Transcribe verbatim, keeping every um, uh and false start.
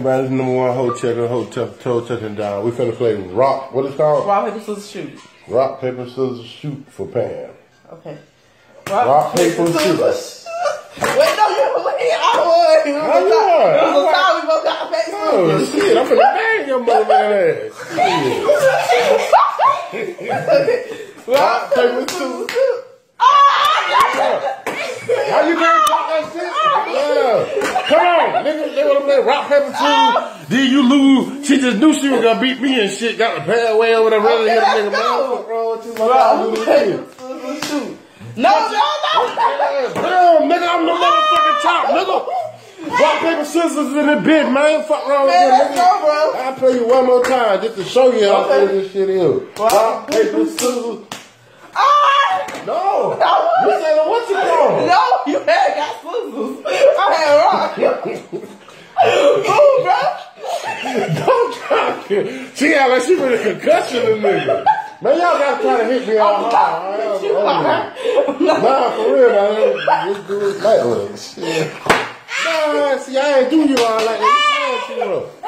Everybody's number one hoe checker, hoe tough, toe touching down. We finna play rock. What is it called? Rock, paper, scissors, shoot. Rock, paper, scissors, shoot for Pam. Okay. Rock, rock paper, scissors. Wait, no, you wait. I won. It was a time we both got face. Oh shit! I'm finna bang your motherfucking ass. Rock, paper, scissors. How you gonna talk that shit? Yeah. Come on, nigga. They wanna play rock, paper, scissors. Then you lose. She just knew she was gonna beat me and shit. Got the pad way over there. Really hit a nigga. Man, what's wrong with you? Rock, paper, scissors, shoot. No, no, no. Damn, nigga, I'm the motherfucking top, nigga. Rock, paper, scissors in the bitch, man. Fuck wrong with you, nigga. I'll play you one more time just to show you how good this shit is. Rock, paper, scissors. Ah! No. You said what you call? No, you had got scissors. I had rock. Move, bro. Don't try to. She act like she with a concussion in nigga. Man, y'all gotta try to hit me all hard. Nah, for real, man. Let's do it like that. Shit. Nah, see, I ain't do you all like that.